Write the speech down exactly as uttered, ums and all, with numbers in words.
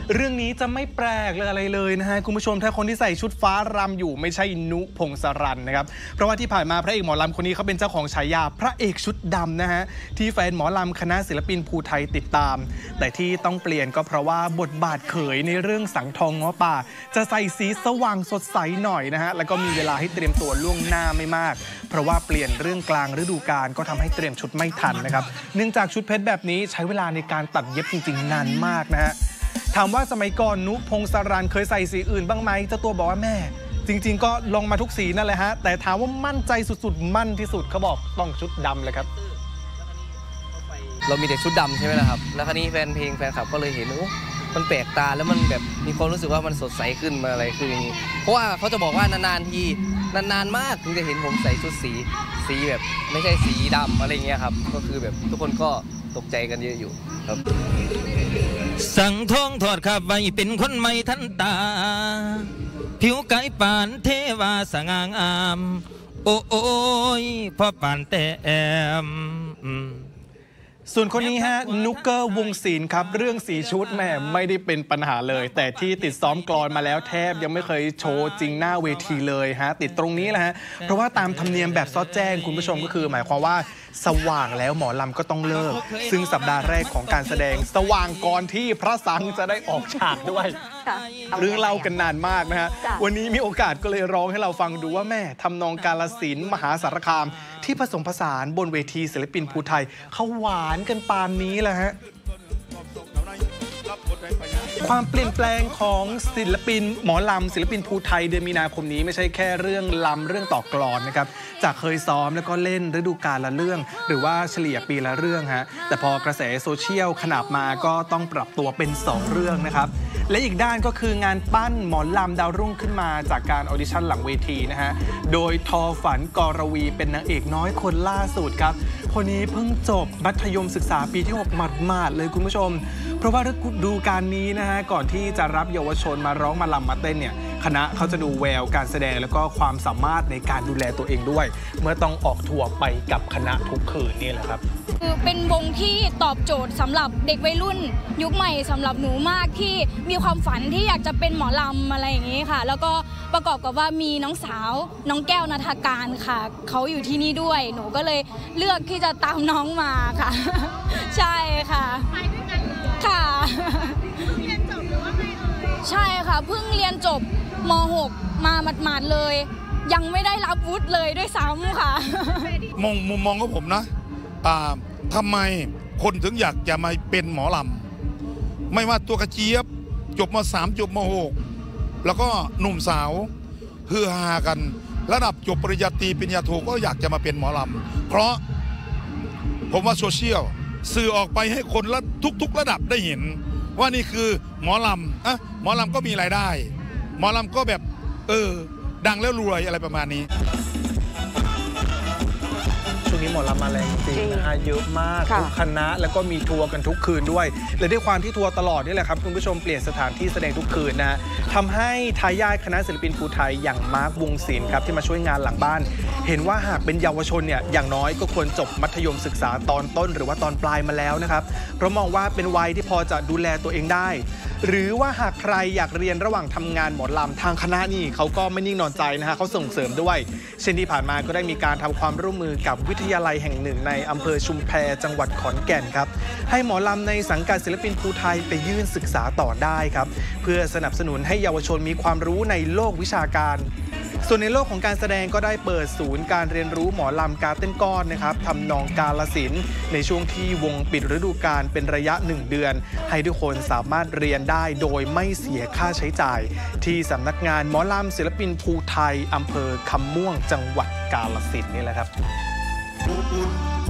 เรื่องนี้จะไม่แปลกเลยอะไรเลยนะฮะคุณผู้ชมถ้าคนที่ใส่ชุดฟ้ารำอยู่ไม่ใช่นุพงศรันนะครับเพราะว่าที่ผ่านมาพระเอกหมอลำคนนี้เขาเป็นเจ้าของฉายาพระเอกชุดดำนะฮะที่แฟนหมอลำคณะศิลปินภูไทยติดตามแต่ที่ต้องเปลี่ยนก็เพราะว่าบทบาทเขยในเรื่องสังทองง้อป่าจะใส่สีสว่างสดใสหน่อยนะฮะแล้วก็มีเวลาให้เตรียมตัวล่วงหน้าไม่มากเพราะว่าเปลี่ยนเรื่องกลางฤดูกาลก็ทำให้เตรียมชุดไม่ทันนะครับเนื่องจากชุดเพชรแบบนี้ใช้เวลาในการตัดเย็บจริงๆนานมากนะฮะถามว่าสมัยก่อนนุพงศรันเคยใส่สีอื่นบ้างไหมเจ้าตัวบอกว่าแม่จริงๆก็ลองมาทุกสีนั่นแหละฮะแต่ถามว่ามั่นใจสุดๆมั่นที่สุดเขาบอกต้องชุดดำเลยครับเรามีแต่ชุดดำใช่ไหมล่ะครับแล้วคราวนี้แฟนเพลงแฟนคลับก็เลยเห็นโอ้มันแปลกตาแล้วมันแบบมีความรู้สึกว่ามันสดใสขึ้นมาอะไรคืออย่างนี้เพราะว่าเขาจะบอกว่านานๆทีนานๆมากถึงจะเห็นผมใส่ชุดสีสีแบบไม่ใช่สีดำอะไรเงี้ยครับก็คือแบบทุกคนก็ตกใจกันเยอะอยู่ครับสั่งทองทอดข้าไว้เป็นคนไม่ทันตาผิวกายปานเทวาสง่างามโอ้โอ้ยพ่อปานแต่แอมส่วนคนนี้ฮะนุกเกอร์วงศิลป์ครับเรื่องสีชุดแม่ไม่ได้เป็นปัญหาเลยแต่ที่ติดซ้อมกลอนมาแล้วแทบยังไม่เคยโชว์จริงหน้าเวทีเลยฮะติดตรงนี้แหละฮะเพราะว่าตามธรรมเนียมแบบซอดแจ้งคุณผู้ชมก็คือหมายความว่าสว่างแล้วหมอลำก็ต้องเลิกซึ่งสัปดาห์แรกของการแสดงสว่างก่อนที่พระสังจะได้ออกฉากด้วยเรื่องเล่ากันนานมากนะฮะวันนี้มีโอกาสก็เลยร้องให้เราฟังดูว่าแม่ทำนองกาลสินธุ์มหาสารคามที่ผสมผสานบนเวทีศิลปินภูไทยเขาหวานกันปานนี้แหละฮะความเปลี่ยนแปลงของศิลปินหมอลำศิลปินภูไทยเดือนมีนาคมนี้ไม่ใช่แค่เรื่องลำเรื่องต่อกลอนนะครับจากเคยซ้อมแล้วก็เล่นฤดูกาลละเรื่องหรือว่าเฉลี่ยปีละเรื่องฮะแต่พอกระแสโซเชียลขนาบมาก็ต้องปรับตัวเป็นสองเรื่องนะครับและอีกด้านก็คืองานปั้นหมอลำดาวรุ่งขึ้นมาจากการออดิชั่นหลังเวทีนะฮะโดยทอฝันกรวีเป็นนางเอกน้อยคนล่าสุดครับคนนี้เพิ่งจบมัธยมศึกษาปีที่หกหมาดๆเลยคุณผู้ชมเพราะว่าฤดูกาลนี้นะฮะก่อนที่จะรับเยาวชนมาร้องมาลำมาเต้นเนี่ยคณะเขาจะดูแววการแสดงแล้วก็ความสามารถในการดูแลตัวเองด้วยเมื่อต้องออกทัวร์ไปกับคณะทุกคืนนี่แหละครับคือเป็นวงที่ตอบโจทย์สำหรับเด็กวัยรุ่นยุคใหม่สำหรับหนูมากที่มีความฝันที่อยากจะเป็นหมอลำอะไรอย่างนี้ค่ะแล้วก็ประกอบกับว่ามีน้องสาวน้องแก้วณัฐการค่ะเขาอยู่ที่นี่ด้วยหนูก็เลยเลือกที่จะตามน้องมาค่ะใช่ค่ะค่ะเรียนจบหรือว่าไงเอ่ยใช่ค่ะเพิ่งเรียนจบม หก มาหมาดๆเลยยังไม่ได้รับวุฒิเลยด้วยซ้ำค่ะมองมุมมองของผมนะทำไมคนถึงอยากจะมาเป็นหมอลำไม่ว่าตัวกระเจี๊ยบจบมาสามจบมาหกแล้วก็หนุ่มสาวฮือฮากันระดับจบปริญญาตรีปริญญาโทก็อยากจะมาเป็นหมอลำเพราะผมว่าโซเชียลสื่อออกไปให้คนละทุกๆระดับได้เห็นว่านี่คือหมอลำอ่ะหมอลำก็มีรายได้หมอลำก็แบบเออดังแล้วรวยอะไรประมาณนี้ช่วงนี้หมอลำมาแรงจริงนะฮะเยอะมากทุกคณะแล้วก็มีทัวร์กันทุกคืนด้วยและด้วยความที่ทัวร์ตลอดนี่แหละครับคุณผู้ชมเปลี่ยนสถานที่แสดงทุกคืนนะฮะทำให้ทายาทคณะศิลปินภูไทยอย่างมาร์ควงศิลป์ครับที่มาช่วยงานหลังบ้านเห็นว่าหากเป็นเยาวชนเนี่ยอย่างน้อยก็ควรจบมัธยมศึกษาตอนต้นหรือว่าตอนปลายมาแล้วนะครับเพราะมองว่าเป็นวัยที่พอจะดูแลตัวเองได้หรือว่าหากใครอยากเรียนระหว่างทำงานหมอลำทางคณะนี่เขาก็ไม่นิ่งนอนใจนะฮะเขาส่งเสริมด้วยเช่นที่ผ่านมาก็ได้มีการทำความร่วมมือกับวิทยาลัยแห่งหนึ่งในอำเภอชุมแพจังหวัดขอนแก่นครับให้หมอลำในสังกัดศิลปินภูไทยไปยื่นศึกษาต่อได้ครับเพื่อสนับสนุนให้เยาวชนมีความรู้ในโลกวิชาการส่วนในโลกของการแสดงก็ได้เปิดศูนย์การเรียนรู้หมอลำการเต้นก้อนนะครับทำนองกาลสินในช่วงที่วงปิดฤดูกาลเป็นระยะหนึ่งเดือนให้ทุกคนสามารถเรียนได้โดยไม่เสียค่าใช้จ่ายที่สำนักงานหมอลำศิลปินภูไทยอำเภอคำม่วงจังหวัดกาฬสินธุ์นี่แหละครับ